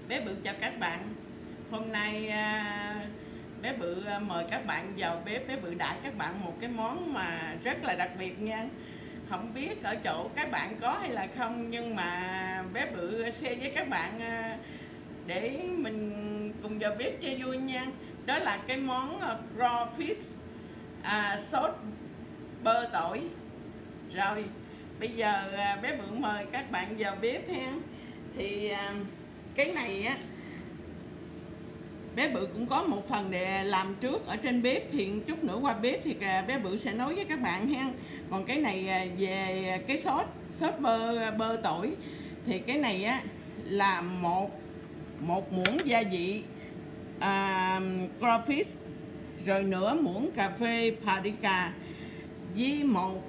Bé Bự chào các bạn. Hôm nay bé Bự mời các bạn vào bếp. Bé Bự đãi các bạn một cái món mà rất là đặc biệt nha. Không biết ở chỗ các bạn có hay là không, nhưng mà bé Bự share với các bạn để mình cùng vào bếp cho vui nha. Đó là cái món crawfish sốt bơ tỏi. Rồi bây giờ bé Bự mời các bạn vào bếp ha. Thì cái này á, bé Bự cũng có một phần để làm trước ở trên bếp, thì chút nữa qua bếp thì bé Bự sẽ nói với các bạn ha. Còn cái này về cái sốt bơ tỏi, thì cái này á là một muỗng gia vị crawfish, rồi nửa muỗng cà phê paprika, với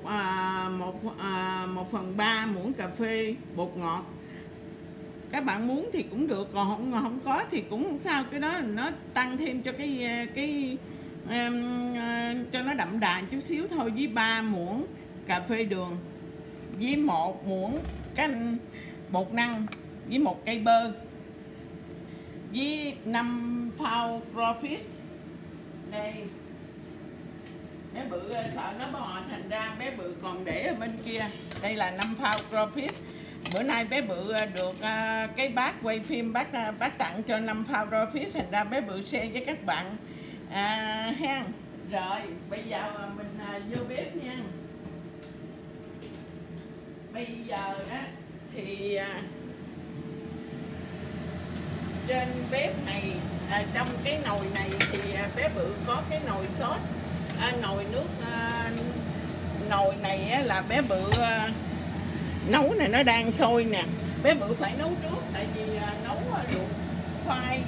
1/3 muỗng cà phê bột ngọt. Các bạn muốn thì cũng được, còn không có thì cũng không sao, cái đó nó tăng thêm cho cái cho nó đậm đà chút xíu thôi. Với 3 muỗng cà phê đường, với 1 muỗng canh bột năng, với 1 cây bơ, với 5 phao crawfish. Đây, bé Bự sợ nó bò thành ra bé Bự còn để ở bên kia. Đây là 5 phao crawfish. Bữa nay bé Bự được cái bác quay phim bác tặng cho 5 phao crawfish, thành ra bé Bự share với các bạn ha. Rồi bây giờ mình vô bếp nha. Bây giờ á thì trên bếp này, trong cái nồi này thì bé Bự có cái nồi sốt, nồi nước. Nồi này á, là bé Bự nấu này, nó đang sôi nè. Bé Bự phải nấu trước, tại vì nấu luộc khoai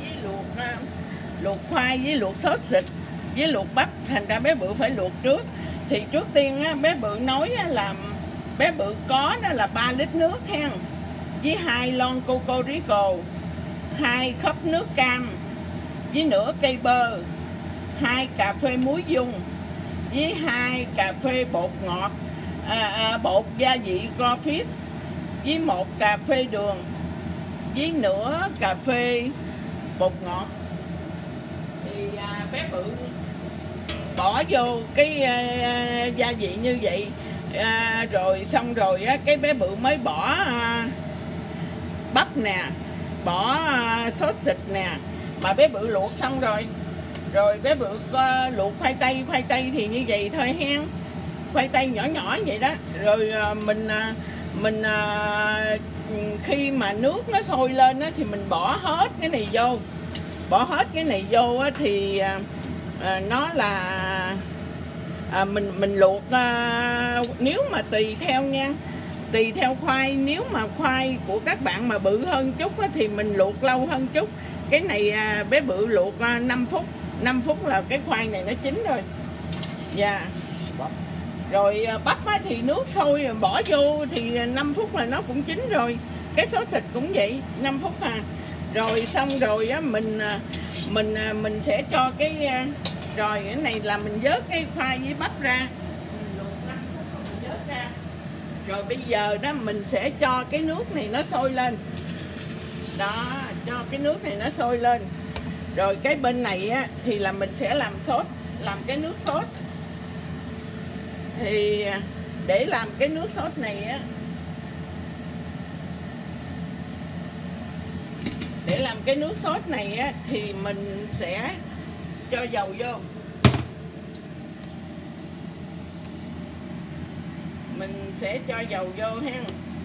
với luộc sốt xịt với luộc bắp, thành ra bé Bự phải luộc trước. Thì trước tiên á, bé Bự nói là bé Bự có đó là 3 lít nước ha, với 2 lon cocorico, 2 khớp nước cam, với nửa cây bơ, 2 cà phê muối dung, với 2 cà phê bột ngọt, bột gia vị crawfish, với 1 cà phê đường, với nửa cà phê bột ngọt. Thì bé Bự bỏ vô cái gia vị như vậy, rồi xong rồi á, cái bé Bự mới bỏ bắp nè, bỏ sốt xịt nè. Mà bé Bự luộc xong rồi bé Bự luộc khoai tây thì như vậy thôi ha, khoai tây nhỏ nhỏ vậy đó. Rồi mình khi mà nước nó sôi lên á, thì mình bỏ hết cái này vô, thì nó là mình luộc, nếu mà tùy theo nha, tùy theo khoai. Nếu mà khoai của các bạn mà bự hơn chút á, thì mình luộc lâu hơn chút. Cái này bé Bự luộc 5 phút là cái khoai này nó chín rồi. Dạ. Rồi bắp á, thì nước sôi rồi bỏ vô thì 5 phút là nó cũng chín rồi. Cái sốt thịt cũng vậy, 5 phút à. Rồi xong rồi á, mình sẽ cho cái rồi cái này là mình vớt cái khoai với bắp ra, mình luộc 5 phút rồi mình vớt ra. Rồi bây giờ đó mình sẽ cho cái nước này nó sôi lên. Đó, cho cái nước này nó sôi lên. Rồi cái bên này á, thì là mình sẽ làm sốt, làm cái nước sốt. Thì để làm cái nước sốt này á, thì mình sẽ cho dầu vô. Mình sẽ cho dầu vô ha.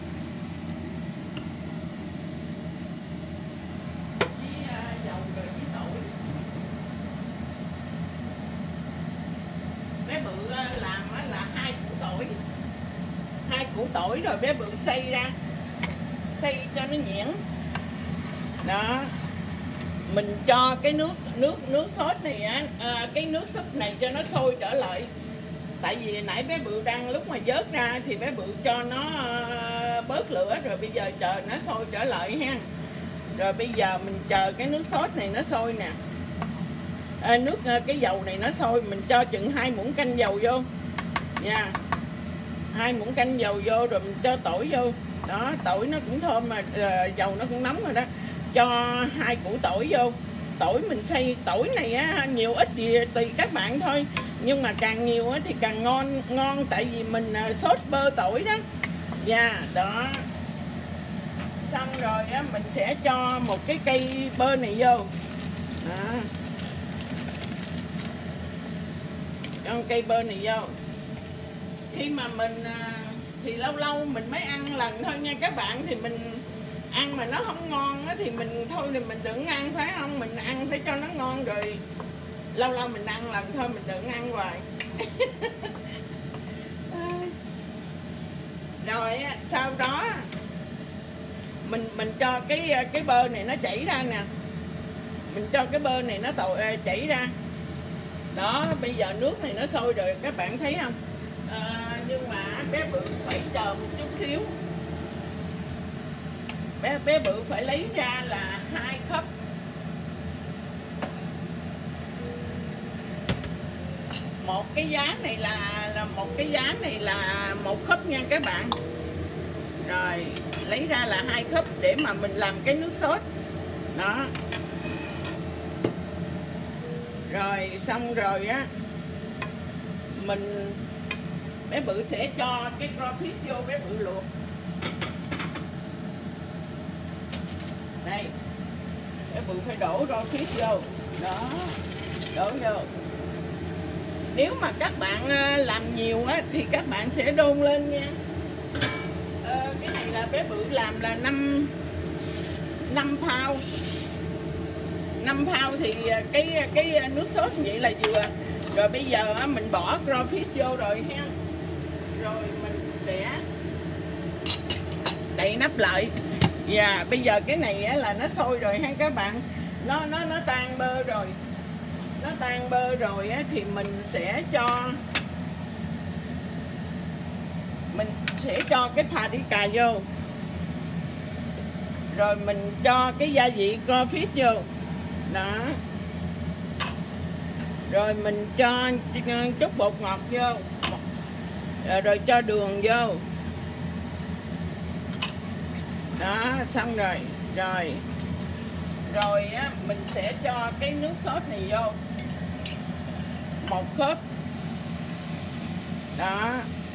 Dầu rồi với tỏi. Bé Bự làm là 2 củ tỏi rồi bé Bự xay ra, xay cho nó nhuyễn. Đó, mình cho cái nước sốt này á, cái nước súp này cho nó sôi trở lại. Tại vì nãy bé Bự đang lúc mà vớt ra thì bé Bự cho nó bớt lửa, rồi bây giờ chờ nó sôi trở lại ha. Rồi bây giờ mình chờ cái nước sốt này nó sôi nè, cái dầu này nó sôi, mình cho chừng 2 muỗng canh dầu vô nha. 2 muỗng canh dầu vô, rồi mình cho tỏi vô. Đó, tỏi nó cũng thơm mà dầu nó cũng nóng rồi đó. cho 2 củ tỏi vô. Tỏi mình xay, tỏi này á nhiều ít gì tùy các bạn thôi, nhưng mà càng nhiều á thì càng ngon tại vì mình sốt bơ tỏi đó. Dạ, đó. Xong rồi á mình sẽ cho một cái cây bơ này vô. Đó. Cho cây bơ này vô. Khi mà mình thì lâu lâu mình mới ăn lần thôi nha các bạn, thì mình ăn mà nó không ngon á thì mình thôi thì mình đừng ăn, phải không? Mình ăn phải cho nó ngon, rồi lâu lâu mình ăn lần thôi, mình đừng ăn hoài. Rồi sau đó mình cho cái bơ này nó chảy ra nè, mình cho cái bơ này nó chảy ra đó. Bây giờ nước này nó sôi rồi các bạn thấy không? Nhưng mà bé Bự phải chờ một chút xíu. Bé Bự phải lấy ra là 2 khớp. Một cái giá này là 1 khớp nha các bạn. Rồi lấy ra là 2 khớp để mà mình làm cái nước sốt đó. Rồi xong rồi á, bé Bự sẽ cho cái crawfish vô, bé Bự luộc. Đây, bé Bự phải đổ crawfish vô đó, đổ vô. Nếu mà các bạn làm nhiều á thì các bạn sẽ đôn lên nha. Cái này là bé Bự làm là 5 pound. 5 pound thì cái nước sốt như vậy là vừa. Rồi bây giờ mình bỏ crawfish vô rồi ha. Rồi mình sẽ đậy nắp lại. Và bây giờ cái này là nó sôi rồi ha các bạn. Nó tan bơ rồi. Nó tan bơ rồi thì mình sẽ cho cái paprika vô. Rồi mình cho cái gia vị crawfish vô. Đó. Rồi mình cho chút bột ngọt vô. Rồi cho đường vô. Đó, xong rồi. Rồi á mình sẽ cho cái nước sốt này vô. 1 khớp. Đó.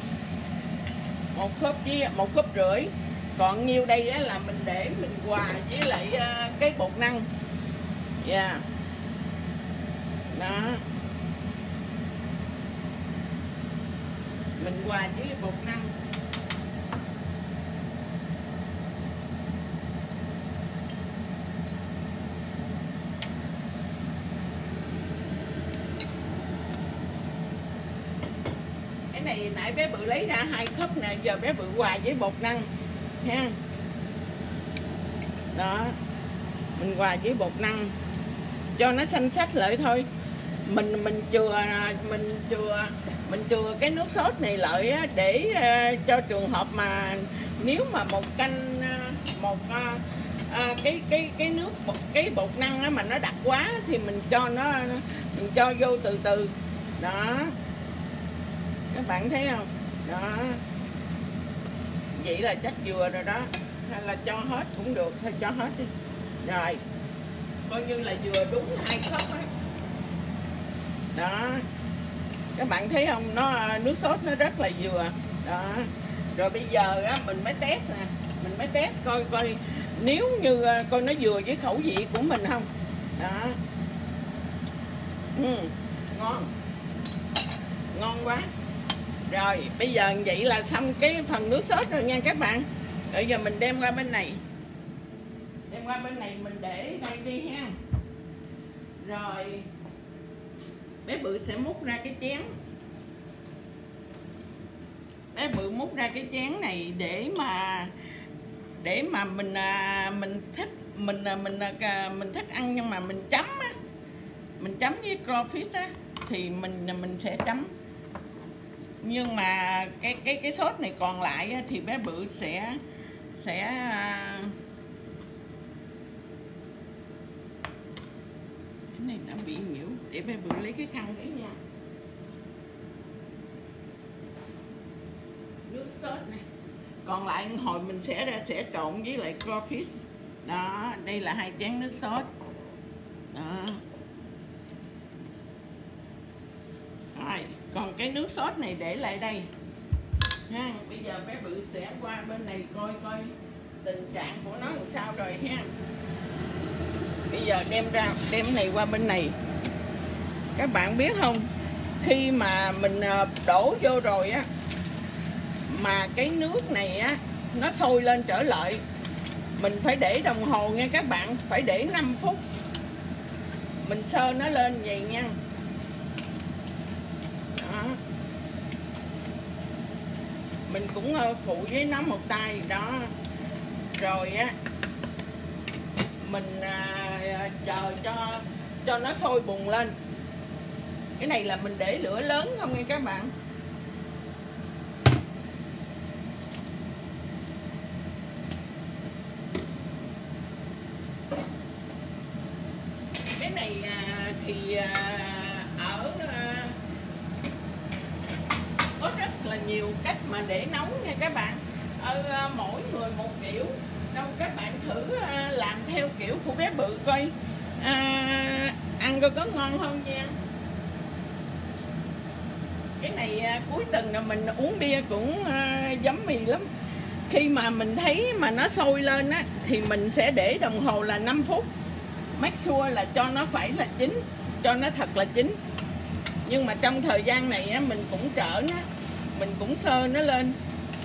1 khớp với 1,5 khớp. Còn nhiêu đây á là mình để mình hòa với lại cái bột năng. Dạ. Đó. Mình hòa với bột năng. Cái này nãy bé Bự lấy ra 2 khớp nè, giờ bé Bự hòa với bột năng ha. Đó. Mình hòa với bột năng cho nó xanh xách lại thôi. Mình chừa cái nước sốt này lại á, để cho trường hợp mà nếu mà một canh cái bột năng á, mà nó đặc quá thì mình cho vô từ từ đó. Các bạn thấy không? Đó. Vậy là chắc vừa rồi đó. Hay là cho hết cũng được, thôi cho hết đi. Rồi. Coi như là vừa đúng 2 khớp á. Đó. Các bạn thấy không? Nước sốt nó rất là vừa. Đó. Rồi bây giờ á mình mới test nè. Mình mới test coi nếu như coi nó vừa với khẩu vị của mình không. Đó. Ngon. Ngon quá. Rồi, bây giờ vậy là xong cái phần nước sốt rồi nha các bạn. Bây giờ mình đem qua bên này. Đem qua bên này mình để đây đi ha. Rồi bé Bự sẽ múc ra cái chén. Bé Bự múc ra cái chén này để mà mình thích ăn, nhưng mà mình chấm á. Mình chấm với crawfish á thì mình sẽ chấm. Nhưng mà cái sốt này còn lại á, thì bé Bự sẽ cái này nó bị nhiễu, để bé Bự lấy cái khăn đấy nha. Nước sốt này còn lại hồi mình sẽ trộn với lại crawfish. Đó, đây là 2 chén nước sốt. Đó. Rồi, còn cái nước sốt này để lại đây ha. Bây giờ bé Bự sẽ qua bên này coi tình trạng của nó làm sao rồi ha. Bây giờ đem này qua bên này. Các bạn biết không, khi mà mình đổ vô rồi á, mà cái nước này á nó sôi lên trở lại, mình phải để đồng hồ nha các bạn, phải để 5 phút mình sơ nó lên vậy nha. Đó. Mình cũng phụ với nó một tay đó. Rồi á mình chờ cho nó sôi bùng lên. Cái này là mình để lửa lớn không nghe các bạn. Cái này thì ở có rất là nhiều cách mà để nấu nha các bạn. Mỗi người một kiểu. Đâu các bạn thử làm theo kiểu của bé Bự coi, ăn coi có ngon không nha. Cái này cuối tuần là mình uống bia cũng giấm mì lắm. Khi mà mình thấy mà nó sôi lên á thì mình sẽ để đồng hồ là 5 phút. Make sure là cho nó phải là chín, cho nó thật là chín. Nhưng mà trong thời gian này á, mình cũng chở nó, mình cũng sơ nó lên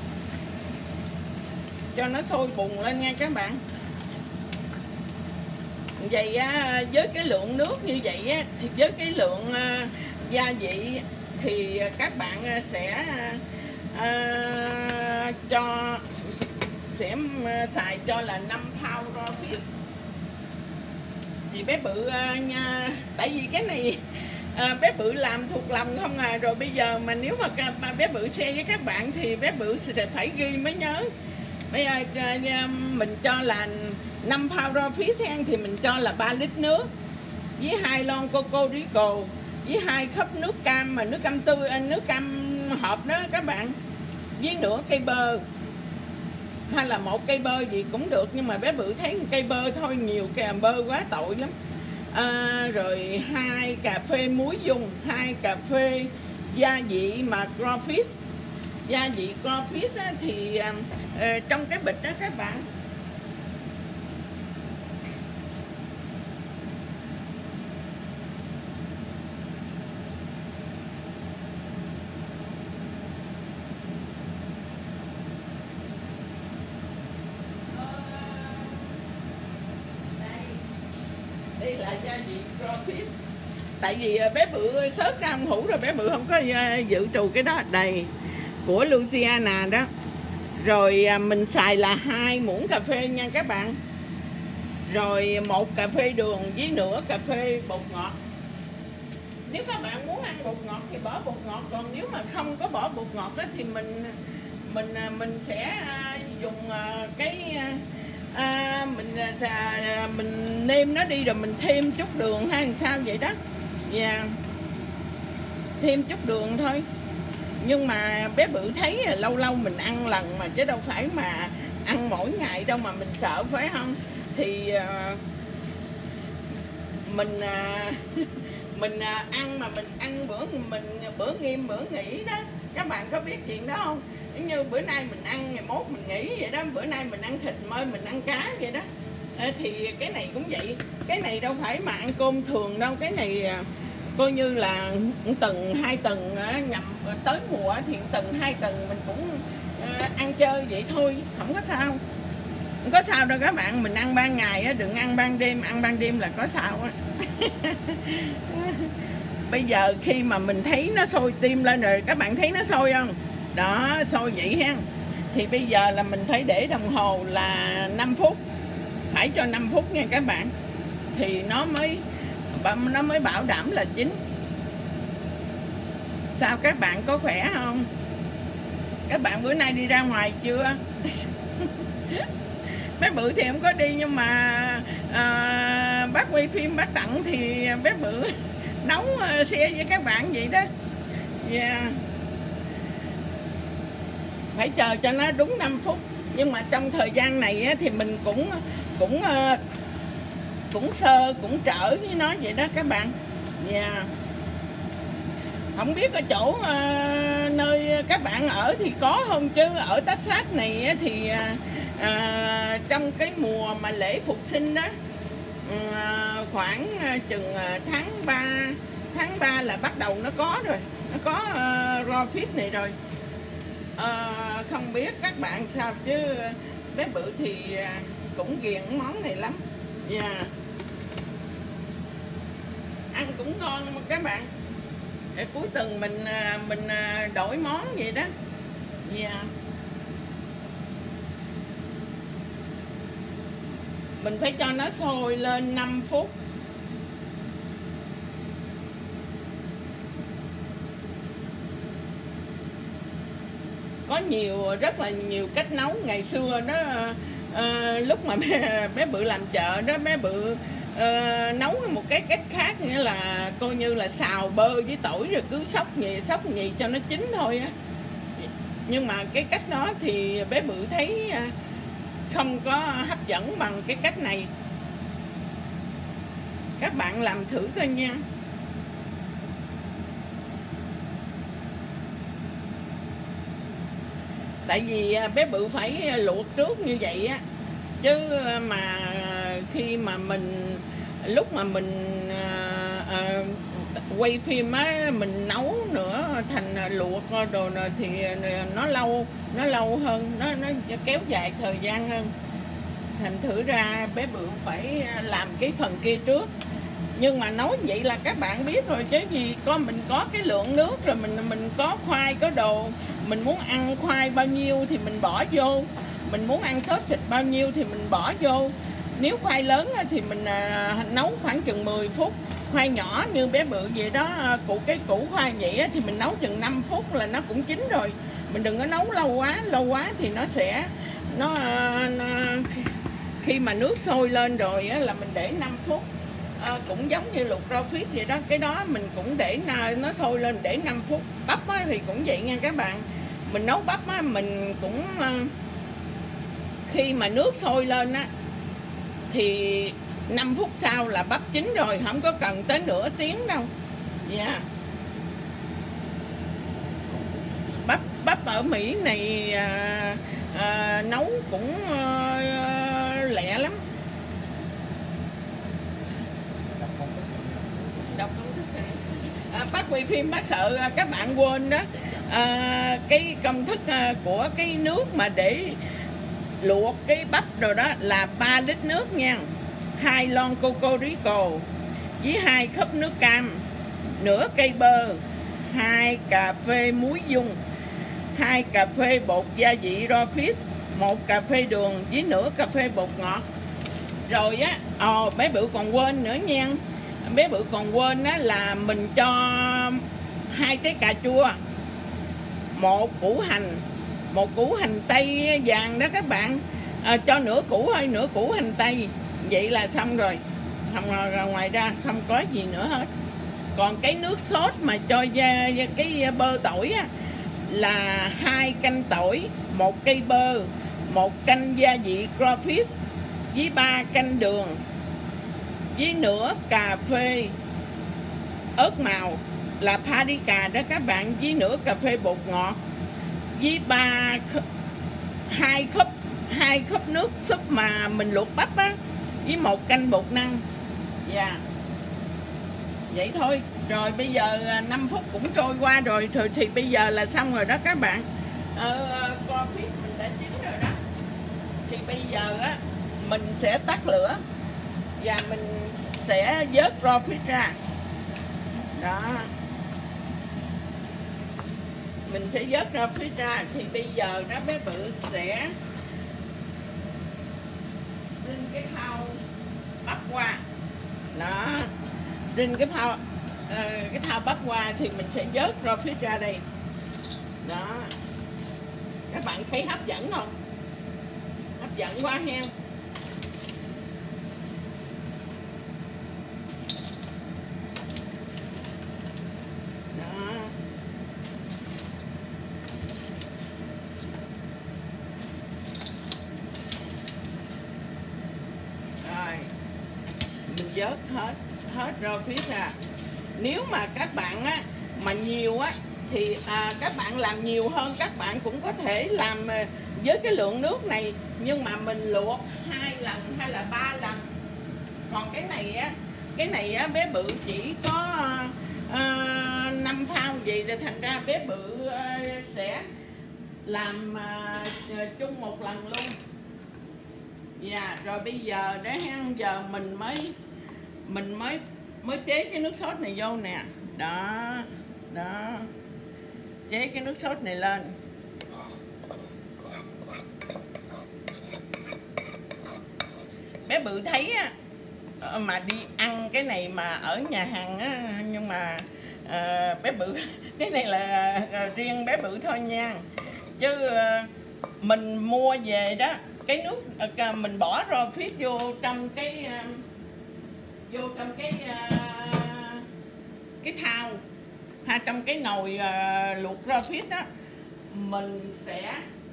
cho nó sôi bùng lên nha các bạn. Vậy á, với cái lượng nước như vậy á, thì với cái lượng gia vị thì các bạn sẽ xài cho là 5 pound raw fish. Thì bé Bự nha, tại vì cái này bé Bự làm thuộc lòng không à. Rồi bây giờ mà nếu mà bé Bự share với các bạn thì bé Bự sẽ phải ghi mới nhớ. Bây giờ mình cho là 5 pound raw fish hen, thì mình cho là 3 lít nước với 2 lon coco rico với 2 cốc nước cam, mà nước cam tươi, nước cam hộp đó các bạn, với nửa cây bơ hay là 1 cây bơ gì cũng được. Nhưng mà bé Bự thấy 1 cây bơ thôi, nhiều cây bơ quá tội lắm. Rồi 2 cà phê muối dùng, 2 cà phê gia vị mà crawfish. Gia vị crawfish á, thì trong cái bịch đó các bạn. Đây là gia vị crawfish. Tại vì bé Bự sớt ra ăn hũ rồi, bé Bự không có dự trù cái đó. Đây của Louisiana đó. Rồi mình xài là 2 muỗng cà phê nha các bạn. Rồi 1 cà phê đường với nửa cà phê bột ngọt. Nếu các bạn muốn ăn bột ngọt thì bỏ bột ngọt, còn nếu mà không có bỏ bột ngọt đó thì mình sẽ dùng mình nêm nó đi rồi mình thêm chút đường hay làm sao vậy đó. Dạ. Thêm chút đường thôi. Nhưng mà bé Bự thấy lâu lâu mình ăn lần mà, chứ đâu phải mà ăn mỗi ngày đâu mà mình sợ, phải không? Thì mình ăn mà mình ăn bữa nghiêm bữa nghỉ đó. Các bạn có biết chuyện đó không? Giống như bữa nay mình ăn, ngày mốt mình nghỉ vậy đó. Bữa nay mình ăn thịt, mai mình ăn cá vậy đó. Thì cái này cũng vậy. Cái này đâu phải mà ăn cơm thường đâu. Cái này coi như là tuần 2 tuần nhằm tới mùa thì tuần 2 tuần mình cũng ăn chơi vậy thôi, không có sao. Không có sao đâu các bạn. Mình ăn ban ngày á, đừng ăn ban đêm. Ăn ban đêm là có sao á. Bây giờ khi mà mình thấy nó sôi tim lên rồi, các bạn thấy nó sôi không? Đó, sôi vậy ha. Thì bây giờ là mình phải để đồng hồ là 5 phút. Phải cho 5 phút nha các bạn. Thì nó mới bảo đảm là chín. Sao các bạn có khỏe không? Các bạn bữa nay đi ra ngoài chưa? Bé Bự thì không có đi, nhưng mà bác quay phim bác tặng thì bé Bự nấu xe với các bạn vậy đó. Yeah. Phải chờ cho nó đúng 5 phút. Nhưng mà trong thời gian này á, thì mình cũng cũng sơ cũng trở với nó vậy đó các bạn. Dạ. Không biết ở chỗ nơi các bạn ở thì có không, chứ ở Texas này thì trong cái mùa mà lễ Phục sinh đó, khoảng chừng tháng 3 là bắt đầu nó có rồi, nó có raw fish này rồi. Không biết các bạn sao chứ bé Bự thì cũng ghiền món này lắm. Dạ. Ăn cũng ngon mà các bạn. Để cuối tuần mình đổi món vậy đó. Dạ. Mình phải cho nó sôi lên 5 phút. Có rất là nhiều cách nấu. Ngày xưa đó lúc mà bé Bự làm chợ đó, bé Bự nấu một cái cách khác, nghĩa là coi như là xào bơ với tỏi rồi cứ xóc nhì cho nó chín thôi á. Nhưng mà cái cách đó thì bé Bự thấy không có hấp dẫn bằng cái cách này. Các bạn làm thử coi nha. Tại vì bé Bự phải luộc trước như vậy á, chứ mà khi mà lúc mà mình quay phim á, mình nấu nữa thành luộc đồ thì nó lâu hơn, nó kéo dài thời gian hơn. Thành thử ra bé Bự phải làm cái phần kia trước. Nhưng mà nói vậy là các bạn biết rồi chứ gì, mình có cái lượng nước rồi, mình có khoai có đồ, mình muốn ăn khoai bao nhiêu thì mình bỏ vô, mình muốn ăn sốt xịt bao nhiêu thì mình bỏ vô. Nếu khoai lớn thì mình nấu khoảng chừng 10 phút, khoai nhỏ như bé Bự vậy đó, cái củ khoai vậy thì mình nấu chừng 5 phút là nó cũng chín rồi. Mình đừng có nấu lâu quá thì nó sẽ khi mà nước sôi lên rồi là mình để 5 phút. Cũng giống như luộc rau fish vậy đó, cái đó mình cũng để nó sôi lên để 5 phút. Bắp thì cũng vậy nha các bạn. Mình nấu bắp mình cũng khi mà nước sôi lên thì 5 phút sau là bắp chín rồi, không có cần tới nửa tiếng đâu. Dạ. Bắp ở Mỹ này nấu cũng lẹ lắm. Đọc công thức này. Bác quay phim bác sợ các bạn quên đó. Cái công thức của cái nước mà để luộc cái bắp rồi đó là 3 lít nước nha, 2 lon coco rico với 2 cốc nước cam, nửa cây bơ, 2 cà phê muối dung, 2 cà phê bột gia vị raw fish, 1 cà phê đường với nửa cà phê bột ngọt. Rồi á, bé Bự còn quên nữa nha. Bé Bự còn quên á là mình cho 2 trái cà chua, 1 củ hành tây vàng đó các bạn. Cho nửa củ thôi, nửa củ hành tây. Vậy là xong rồi. Ngoài ra không có gì nữa hết. Còn cái nước sốt mà cho cái bơ tỏi á, là 2 canh tỏi, 1 cây bơ, 1 canh gia vị crawfish với 3 canh đường với nửa cà phê ớt màu là paprika đó các bạn, với nửa cà phê bột ngọt, với 2 cốc nước súp mà mình luộc bắp á, với 1 canh bột năng. Dạ. Vậy thôi. Rồi bây giờ 5 phút cũng trôi qua rồi thì bây giờ là xong rồi đó các bạn. Crawfish mình đã chín rồi đó. Thì bây giờ á mình sẽ tắt lửa và mình sẽ vớt raw fish ra. Đó. Mình sẽ vớt raw fish ra. Thì bây giờ đó bé Bự sẽ rin cái thau bắp qua. Đó. Rin cái thau bắp qua thì mình sẽ vớt raw fish ra đây. Đó. Các bạn thấy hấp dẫn không? Hấp dẫn quá ha. vớt hết rau fish ra. Nếu mà các bạn á mà nhiều á thì các bạn làm nhiều hơn, các bạn cũng có thể làm với cái lượng nước này, nhưng mà mình luộc 2 lần hay là 3 lần. Còn cái này á bé Bự chỉ có 5 phao gì, rồi thành ra bé Bự sẽ làm chung một lần luôn. Dạ, rồi bây giờ để giờ mình mới chế cái nước sốt này vô nè. Đó, chế cái nước sốt này lên. Bé Bự thấy á, mà đi ăn cái này mà ở nhà hàng á, nhưng mà bé Bự cái này là riêng bé Bự thôi nha, chứ mình mua về đó cái nước mình bỏ raw fish vô trong cái thau hay trong cái nồi luộc raw fish đó, mình sẽ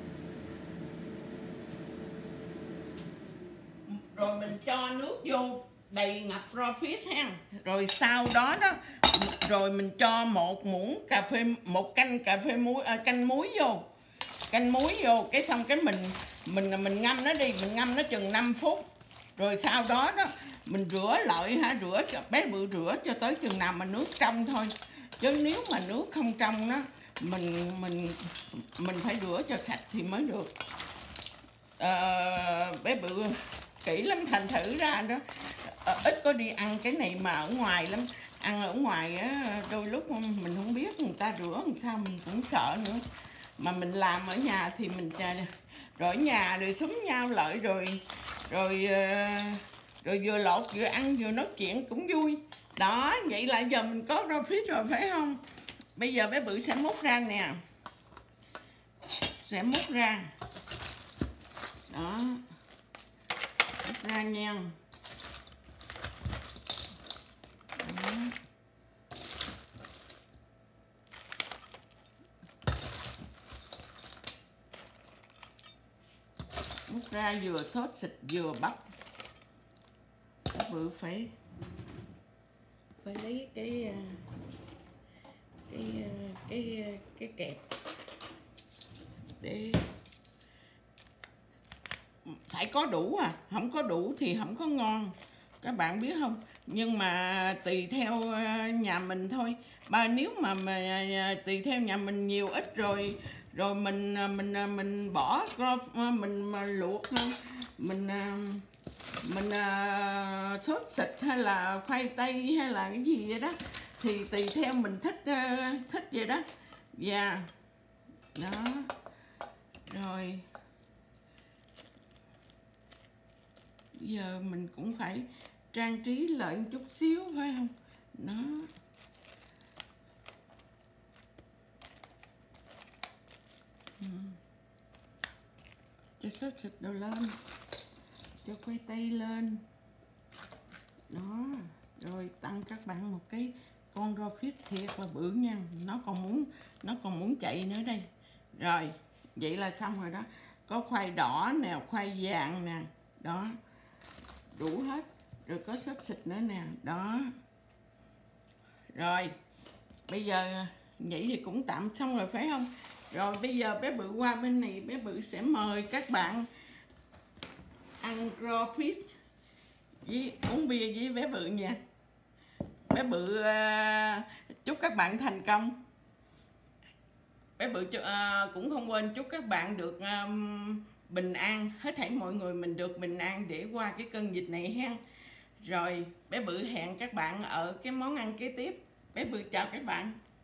rồi mình cho nước vô đầy ngập raw fish ha, rồi sau đó rồi mình cho một canh cà phê muối, canh muối vô, cái xong cái mình ngâm nó đi, mình ngâm nó chừng 5 phút, rồi sau đó mình rửa lại rửa cho bé Bự, rửa cho tới chừng nào mà nước trong thôi, chứ nếu mà nước không trong đó mình phải rửa cho sạch thì mới được. Bé Bự kỹ lắm, thành thử ra đó ít có đi ăn cái này mà ở ngoài lắm. Ăn ở ngoài á, đôi lúc mình không biết người ta rửa làm sao, mình cũng sợ nữa. Mà mình làm ở nhà thì mình rồi ở nhà rồi xúm nhau lại, rồi vừa lột vừa ăn vừa nói chuyện cũng vui. Đó, vậy là giờ mình có raw fish rồi phải không? Bây giờ bé Bự sẽ múc ra nè. Sẽ múc ra. Đó. Múc ra nha. Đó. Múc ra vừa xốt xịt vừa bắp. Bự phải lấy cái kẹp để phải có đủ, không có đủ thì không có ngon, các bạn biết không? Nhưng mà tùy theo nhà mình thôi. Nếu mà tùy theo nhà mình nhiều ít rồi mình bỏ mình luộc hơn, mình sốt xịt hay là khoai tây hay là cái gì vậy đó thì tùy theo mình thích vậy đó. Dạ. Đó. Rồi giờ mình cũng phải trang trí lại một chút xíu phải không? Đó. Cho sốt xịt đồ lên, cho khoai tây lên. Đó. Rồi tặng các bạn một cái con raw fish thiệt là bự nha, nó còn muốn chạy nữa đây. Rồi vậy là xong rồi đó. Có khoai đỏ nè, khoai vàng nè, đó, đủ hết. Rồi có sốt xịt nữa nè, đó. Rồi bây giờ vậy thì cũng tạm xong rồi phải không? Rồi bây giờ bé Bự qua bên này, bé Bự sẽ mời các bạn ăn raw fish với uống bia với bé Bự nha. Bé Bự chúc các bạn thành công. Bé Bự cũng không quên chúc các bạn được bình an, hết thảy mọi người mình được bình an để qua cái cơn dịch này ha. Rồi bé Bự hẹn các bạn ở cái món ăn kế tiếp. Bé Bự chào các bạn.